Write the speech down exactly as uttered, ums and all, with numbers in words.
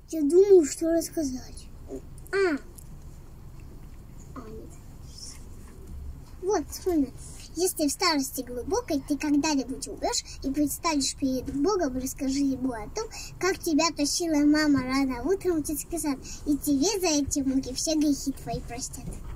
Я думаю, что рассказать. А, а нет. Вот, вспомни. Если в старости глубокой ты когда-нибудь умрешь и предстанешь перед Богом, расскажи ему о том, как тебя тащила мама рано утром в детский сад, и тебе за эти муки все грехи твои простят.